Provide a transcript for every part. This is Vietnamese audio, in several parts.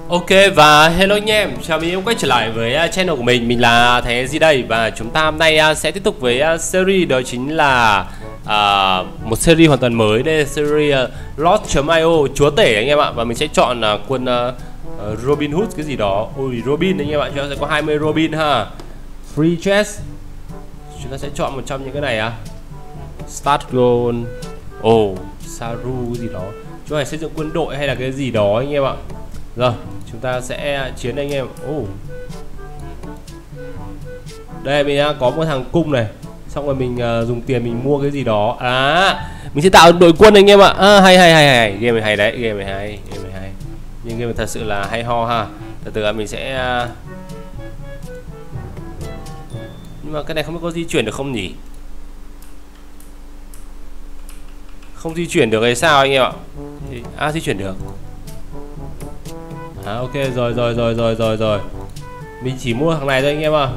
Ok và hello anh em, chào mừng em quay trở lại với channel của mình là Thái Di đây. Và chúng ta hôm nay sẽ tiếp tục với series đó chính là một series hoàn toàn mới. Đây là series Lost.io chúa tể anh em ạ. Và mình sẽ chọn quân Robin Hood cái gì đó. Ui Robin anh em ạ, chúng ta sẽ có 20 Robin ha. Free chest. Chúng ta sẽ chọn một trong những cái này Start Goal. Saru cái gì đó. Chúng ta xây dựng quân đội hay là cái gì đó anh em ạ. Rồi, chúng ta sẽ chiến anh em. Đây mình có một thằng cung này. Xong rồi mình dùng tiền mình mua cái gì đó. Mình sẽ tạo đội quân anh em ạ. Hay. Game này hay đấy, game này hay. Nhưng game này thật sự là hay ho ha. Từ từ mình sẽ nhưng mà cái này không biết có di chuyển được không nhỉ? Không di chuyển được hay sao anh em ạ? Di chuyển được. Ok rồi. Mình chỉ mua thằng này thôi anh em ạ.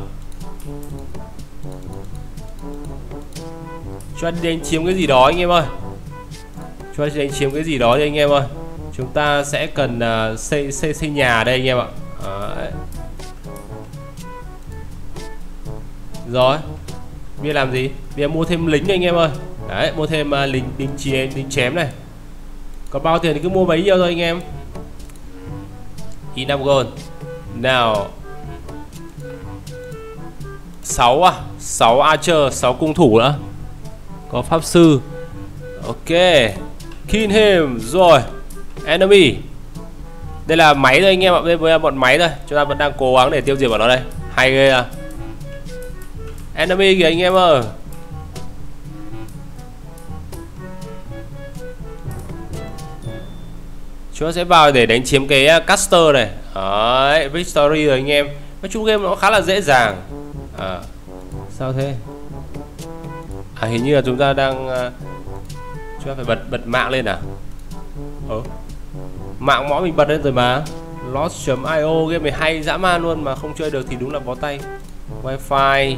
Cho đi đánh chiếm cái gì đó anh em ơi. Cho đi đánh chiếm cái gì đó đi anh em ơi. Chúng ta sẽ cần xây nhà đây anh em ạ. Rồi. Bây giờ làm gì? Bây giờ mua thêm lính anh em ơi. Đấy, mua thêm lính chém này. Có bao tiền thì cứ mua bấy nhiêu thôi anh em. Enough gold. Nào 6 archer, 6 cung thủ nữa. Có pháp sư. Ok. Kill him. Rồi. Enemy. Đây là máy thôi anh em ạ. Đây là bọn máy thôi. Chúng ta vẫn đang cố gắng để tiêu diệt bọn nó đây. Hay ghê à. Enemy kìa anh em ơi. Chúng ta sẽ vào để đánh chiếm cái caster này. Đấy, victory rồi anh em. Nói chung game nó khá là dễ dàng. Sao thế? Hình như là chúng ta đang chúng ta phải bật mạng lên mạng mõ mình bật lên rồi mà. Lost.io game này hay dã man luôn, mà không chơi được thì đúng là bó tay. Wifi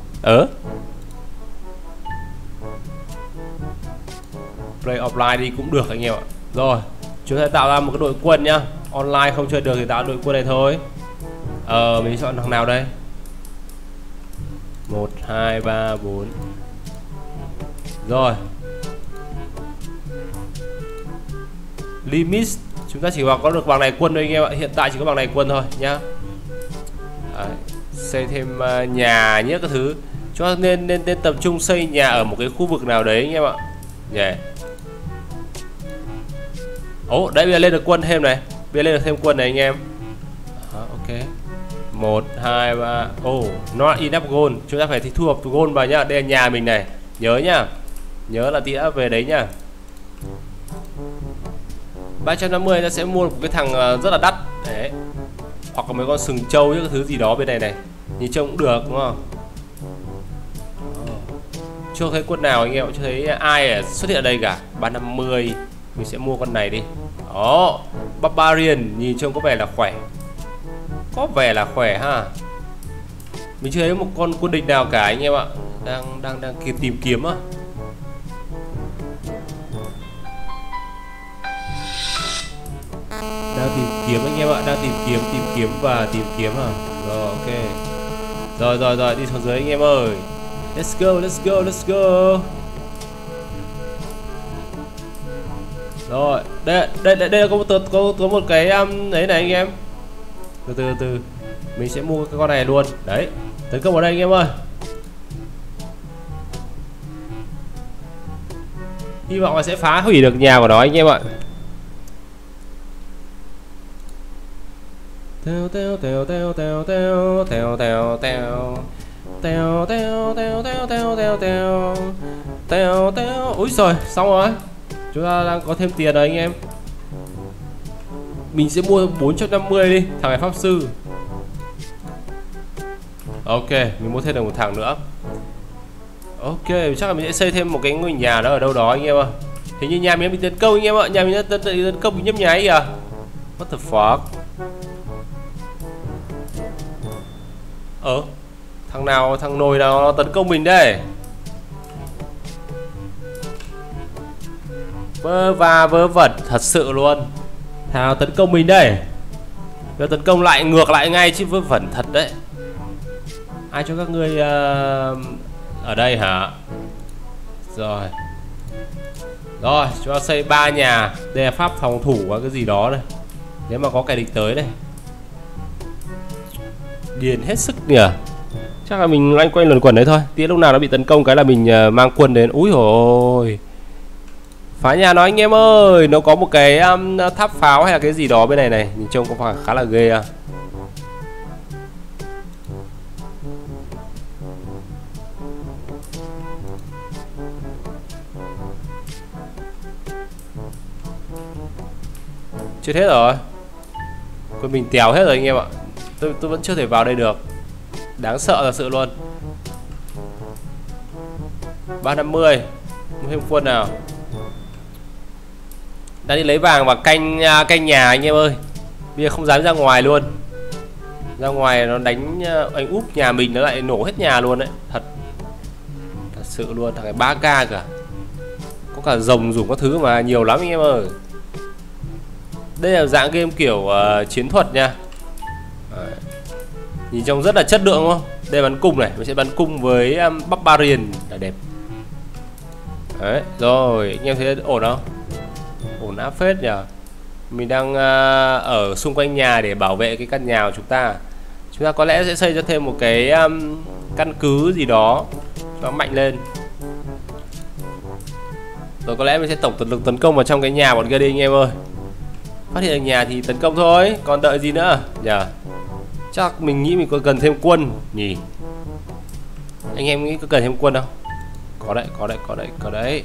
play offline đi cũng được anh em ạ. Rồi, chúng ta tạo ra một cái đội quân nhá. Online không chơi được thì tạo đội quân này thôi. Mình chọn thằng nào đây? 1, 2, 3, 4. Rồi. Limit. Chúng ta chỉ có được bằng này quân thôi anh em ạ. Hiện tại chỉ có bằng này quân thôi nhá. Xây thêm nhà nhé các thứ. Chúng ta nên tập trung xây nhà ở một cái khu vực nào đấy anh em ạ. Đấy bây giờ lên được quân thêm này. Bây giờ lên được thêm quân này anh em. Ok. 1, 2, 3. Not enough gold. Chúng ta phải thu thập gold vào nhá. Đây là nhà mình này. Nhớ nhá. Nhớ là tí đã về đấy nhá. 350 ta sẽ mua một cái thằng rất là đắt. Đấy. Hoặc là mấy con sừng trâu những cái thứ gì đó bên này này. Nhìn trông cũng được đúng không? Chưa thấy quân nào anh em, chưa thấy ai xuất hiện ở đây cả. 350. Mình sẽ mua con này đi. Đó, Barbarian nhìn trông có vẻ là khỏe. Có vẻ là khỏe ha. Mình chưa thấy một con quân địch nào cả anh em ạ. Đang tìm kiếm á. Đang tìm kiếm anh em ạ, đang tìm kiếm và tìm kiếm Rồi ok. Rồi đi xuống dưới anh em ơi. Let's go. Rồi, đây là có một cái đấy này anh em. Từ mình sẽ mua cái con này luôn. Đấy, tấn công vào đây anh em ơi. Hy vọng là sẽ phá hủy được nhà của nó anh em ạ. Úi giời, xong rồi. Chúng ta đang có thêm tiền rồi anh em. Mình sẽ mua 450 đi. Thằng này pháp sư. Ok, mình mua thêm được một thằng nữa. Ok, chắc là mình sẽ xây thêm một cái ngôi nhà đó ở đâu đó anh em ạ. Hình như nhà mình bị tấn công anh em ạ. Nhà mình đã tấn công bị nhấp nháy kìa. What the fuck. Thằng nồi nào nó tấn công mình đây. Vớ vẩn thật sự luôn. Thằng tấn công mình đây. Giờ tấn công lại ngược lại ngay chứ vớ vẩn thật đấy. Ai cho các ngươi ở đây hả? Rồi. Rồi, chúng ta xây 3 nhà. Đây là pháp phòng thủ và cái gì đó đây. Nếu mà có kẻ địch tới đây. Điền hết sức nhỉ. Chắc là mình loanh quanh luẩn quẩn đấy thôi. Tí lúc nào nó bị tấn công cái là mình mang quân đến. Úi dồi. Phá nhà nó anh em ơi. Nó có một cái tháp pháo hay là cái gì đó bên này này. Nhìn trông có phải khá là ghê à. Chết hết rồi. Quân mình tèo hết rồi anh em ạ. Tôi vẫn chưa thể vào đây được. Đáng sợ thật sự luôn. 350. Thêm quân nào. Đang đi lấy vàng và canh nhà anh em ơi. Bây giờ không dám ra ngoài luôn. Ra ngoài nó đánh anh úp nhà mình nó lại nổ hết nhà luôn đấy. Thật sự luôn. Thằng này 3k cả. Có cả rồng dùng các thứ mà nhiều lắm anh em ơi. Đây là dạng game kiểu chiến thuật nha. Đấy. Nhìn trông rất là chất lượng đúng không? Đây bắn cung này, mình sẽ bắn cung với Barbarian là đẹp. Đấy, rồi, anh em thấy ổn không? Ổn áp phết nhỉ. Mình đang ở xung quanh nhà để bảo vệ cái căn nhà của chúng ta. Chúng ta có lẽ sẽ xây cho thêm một cái căn cứ gì đó cho nó mạnh lên. Rồi có lẽ mình sẽ tổng lực tấn công vào trong cái nhà bọn kia đi anh em ơi. Phát hiện được nhà thì tấn công thôi, còn đợi gì nữa nhỉ? Chắc mình nghĩ mình có cần thêm quân nhỉ? Anh em nghĩ có cần thêm quân không? Có đấy, có đấy, có đấy, có đấy.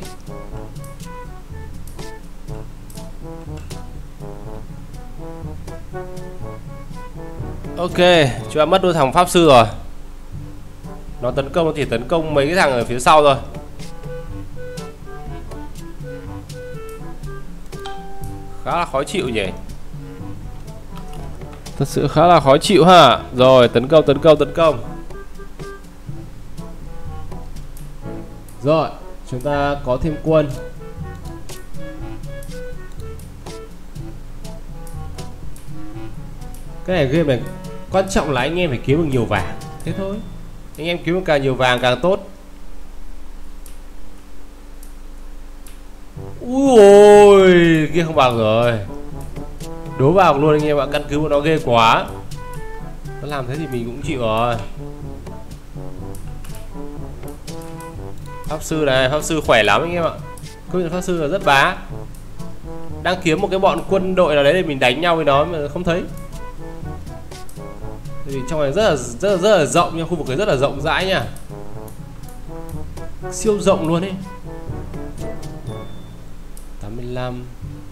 Ok, chúng ta mất đôi thằng pháp sư rồi. Nó tấn công, nó chỉ tấn công mấy cái thằng ở phía sau rồi. Khá là khó chịu nhỉ. Thật sự khá là khó chịu ha. Rồi tấn công, tấn công, tấn công. Rồi chúng ta có thêm quân. Cái này game này quan trọng là anh em phải kiếm được nhiều vàng. Thế thôi. Anh em kiếm được càng nhiều vàng càng tốt. Ui ôi, kia không bằng rồi. Đố vào luôn anh em ạ, căn cứ của nó ghê quá. Nó làm thế thì mình cũng chịu rồi. Pháp sư này, pháp sư khỏe lắm anh em ạ. Công nhận pháp sư là rất bá. Đang kiếm một cái bọn quân đội nào đấy để mình đánh nhau với nó mà không thấy. Vì trong này rất là rộng nha, khu vực này rất là rộng rãi nha. Siêu rộng luôn ấy. 85.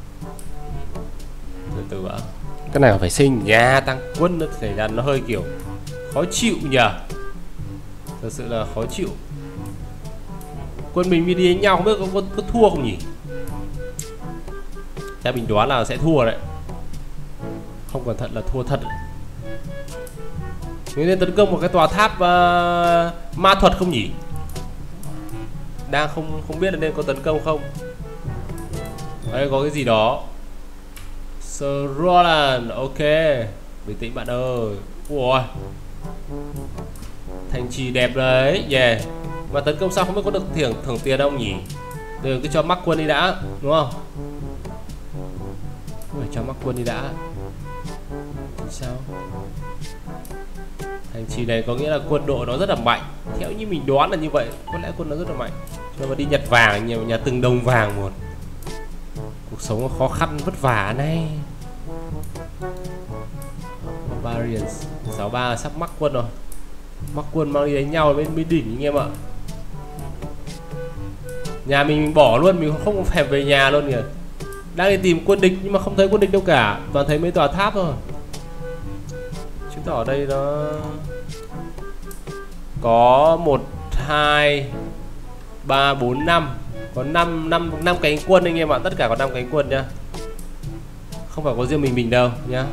Từ từ ạ. Cái này phải xây nhà tăng quân nó xảy ra nó hơi kiểu khó chịu nhỉ. Thật sự là khó chịu. Quân mình đi đánh nhau không biết có thua không nhỉ? Chắc mình đoán là sẽ thua đấy. Không cẩn thận là thua thật. Mình nên tấn công một cái tòa tháp ma thuật không nhỉ? Đang không biết là nên có tấn công không. Đây có cái gì đó. Sir Roland, ok. Bình tĩnh bạn ơi. Ủa, thành trì đẹp đấy, yeah. Mà tấn công xong không biết có được thưởng tiền không nhỉ? Đừng cứ cho mắc quân đi đã, đúng không? Phải cho mắc quân đi đã. Sao? Thành trì này có nghĩa là quân đội nó rất là mạnh. Theo như mình đoán là như vậy. Có lẽ quân nó rất là mạnh. Cho mà đi nhặt vàng, nhà từng đồng vàng một. Cuộc sống nó khó khăn vất vả này. Barbarians 63 là sắp mắc quân rồi. Mắc quân mang đi đánh nhau bên đỉnh anh em ạ. Nhà mình bỏ luôn, mình không phải về nhà luôn kìa. Đang đi tìm quân địch nhưng mà không thấy quân địch đâu cả. Toàn thấy mấy tòa tháp thôi. Chứng tỏ ở đây nó có 1, 2, 3, 4, 5. Có 5 cánh quân anh em ạ. Tất cả có 5 cánh quân nhá. Không phải có riêng mình đâu nhá.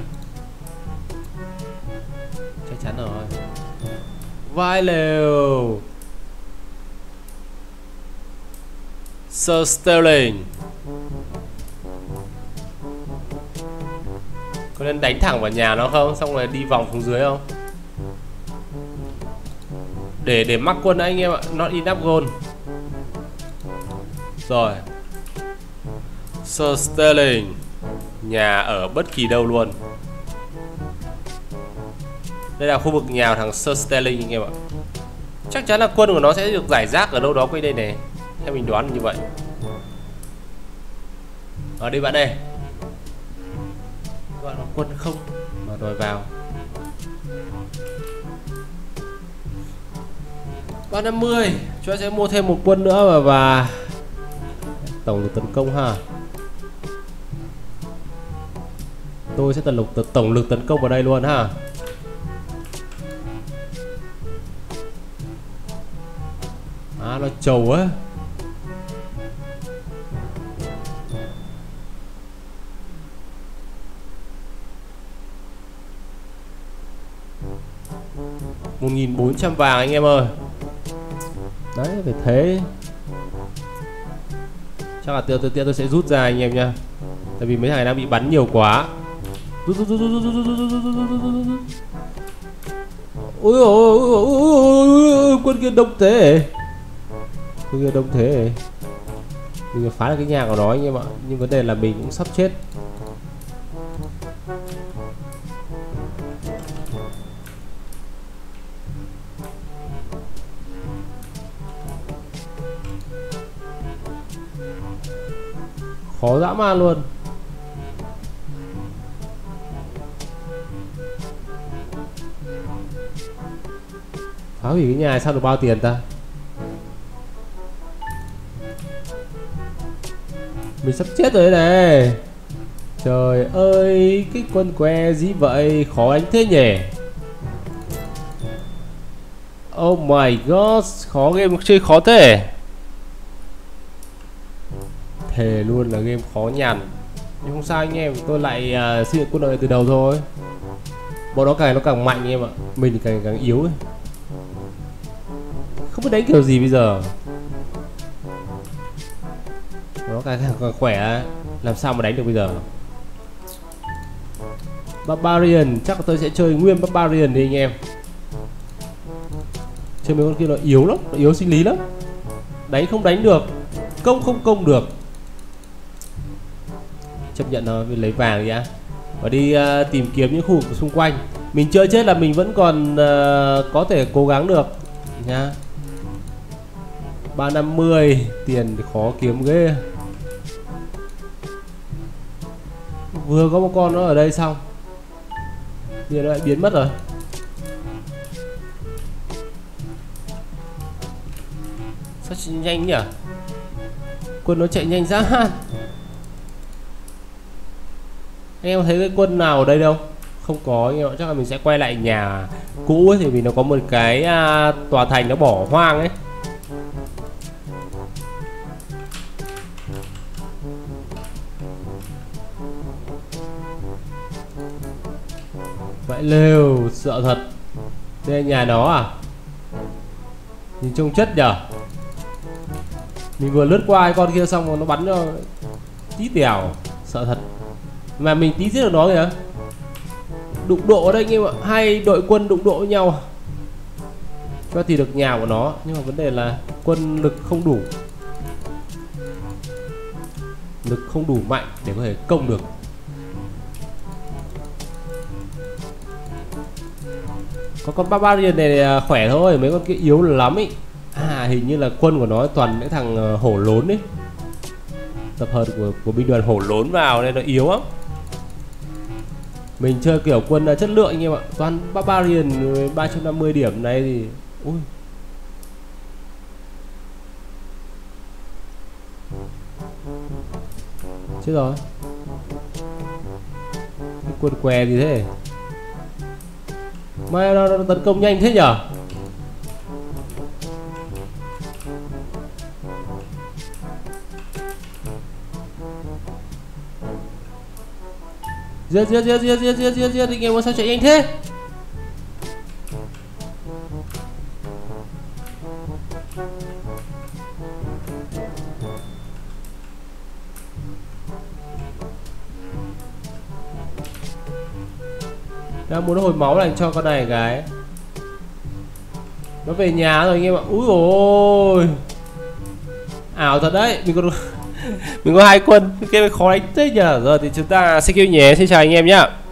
Chắc chắn rồi. Vai lều Sir Sterling. Có nên đánh thẳng vào nhà nó không? Xong rồi đi vòng xuống dưới không? Để mắc quân anh em ạ. Not enough gold. Rồi. Sir Sterling. Nhà ở bất kỳ đâu luôn. Đây là khu vực nhà thằng Sir Sterling anh em ạ. Chắc chắn là quân của nó sẽ được giải rác ở đâu đó quanh đây này. Theo mình đoán như vậy. Ở đây bạn ơi. Gọi là quân không mà đòi vào. 350. Chúng ta sẽ mua thêm một quân nữa và tổng lực tấn công ha. Tôi sẽ tổng lực tấn công vào đây luôn ha. À, nó trầu á. $1.400 vàng anh em ơi. Đấy, phải thế. Chắc là tôi sẽ rút ra anh em nha. Tại vì mấy thằng này đang bị bắn nhiều quá. Rút. Ôi, quân kia đông thế. Mình phá được cái nhà của nó anh em ạ. Nhưng vấn đề là mình cũng sắp chết. Khó dã man luôn. Phá hủy cái nhà này sao được bao tiền ta? Mình sắp chết rồi đây này. Trời ơi, cái quân que gì vậy? Khó đánh thế nhỉ? Oh my god, khó, game chơi khó thế. Thề luôn là game khó nhằn. Nhưng không sao anh em, tôi lại xây dựng quân đội từ đầu thôi. Bọn nó càng mạnh anh em ạ. Mình thì càng yếu ấy. Không biết đánh kiểu gì bây giờ. Nó càng khỏe. Làm sao mà đánh được bây giờ? Barbarian, chắc là tôi sẽ chơi nguyên Barbarian đi anh em. Chơi mấy con kia nó yếu lắm, nó yếu sinh lý lắm. Đánh không đánh được, công không công được. Chấp nhận nó, lấy vàng đi á. Và đi tìm kiếm những khu vực xung quanh. Mình chơi chết là mình vẫn còn có thể cố gắng được nha. 350. Tiền thì khó kiếm ghê. Vừa có một con nó ở đây xong, bây giờ nó lại biến mất rồi. Sao chạy nhanh nhỉ? Quân nó chạy nhanh dã man. Anh em thấy cái quân nào ở đây đâu? Không có anh em ạ. Chắc là mình sẽ quay lại nhà cũ ấy, thì vì nó có một cái tòa thành nó bỏ hoang ấy. Vậy lều, sợ thật. Đây là nhà nó à? Nhìn trông chất nhở. Mình vừa lướt qua cái con kia xong rồi nó bắn cho tí tèo. Sợ thật. Mà mình tí giết được nó kìa. Đụng độ ở đây anh em ạ. Hai đội quân đụng độ với nhau cho thì được nhà của nó. Nhưng mà vấn đề là quân lực không đủ. Lực không đủ mạnh để có thể công được. Có con Barbarian này khỏe thôi. Mấy con kia yếu lắm ý. À, hình như là quân của nó toàn những thằng hổ lốn ấy. Tập hợp của binh đoàn hổ lốn vào nên nó yếu lắm. Mình chơi kiểu quân chất lượng anh em ạ. Toàn Barbarian 350 điểm này thì ui. Chết rồi. Cái quân què gì thế? Mà nó tấn công nhanh thế nhở? Giết anh em, sao chạy nhanh thế? Đang muốn hồi máu dành cho con này cái. Nó về nhà rồi anh em ạ. Úi ôi, ảo thật đấy. Mình còn mình có 2 quân, cái khó đánh thế nhờ. Rồi thì chúng ta sẽ kêu nhé. Xin chào anh em nhá.